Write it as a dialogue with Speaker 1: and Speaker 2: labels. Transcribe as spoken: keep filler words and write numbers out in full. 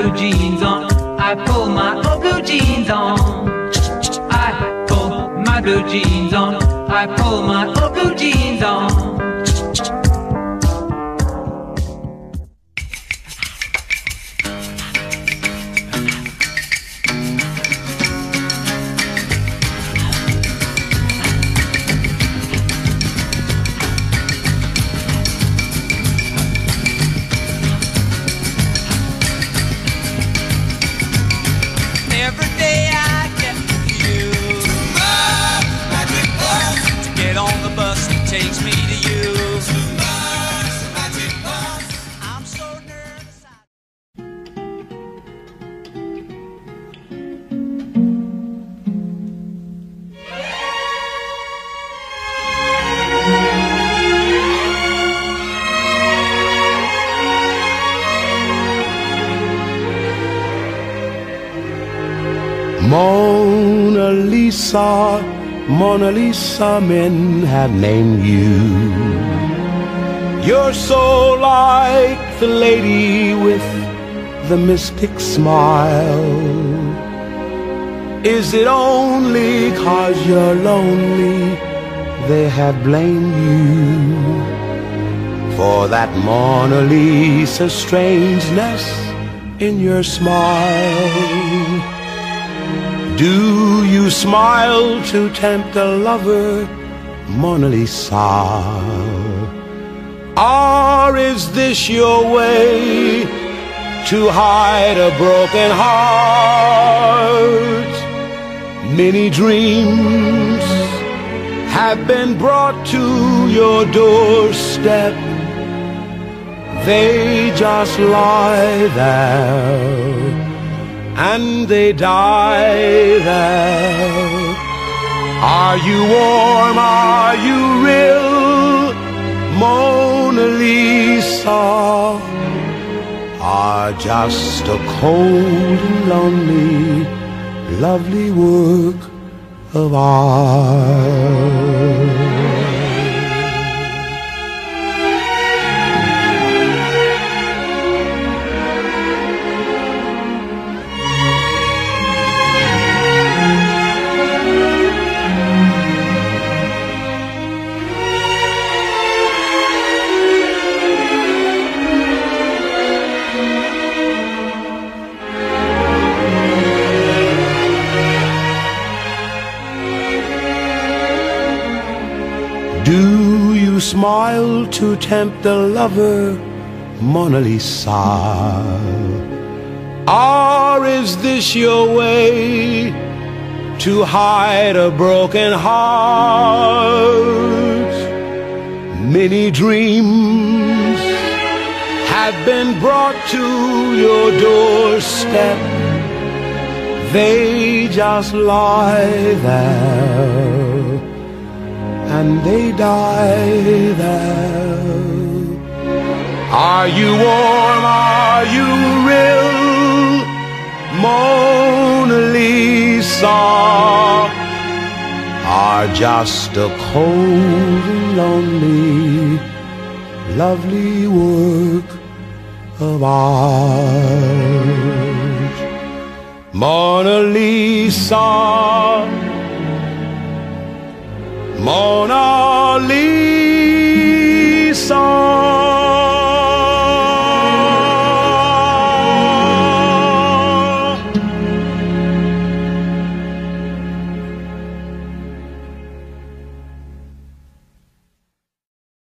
Speaker 1: blue jeans on. I pull my old blue jeans on. I pull my blue jeans on. I pull my old blue jeans on.
Speaker 2: Takes me to you. I'm so nervous.
Speaker 3: Mona Lisa, Mona Lisa, men have named you. You're so like the lady with the mystic smile. Is it only 'cause you're lonely they have blamed you for that Mona Lisa strangeness in your smile? Do you smile to tempt a lover, Mona Lisa? Or is this your way to hide a broken heart? Many dreams have been brought to your doorstep. They just lie there and they die there. Are you warm? Are you real, Mona Lisa? Or just a cold and lonely, lovely work of art? Do you smile to tempt a lover, Mona Lisa? Or is this your way to hide a broken heart? Many dreams have been brought to your doorstep. They just lie there and they die there. Are you warm? Are you real, Mona Lisa? Or just a cold and lonely, lovely work of art? Mona Lisa, Mona Lisa.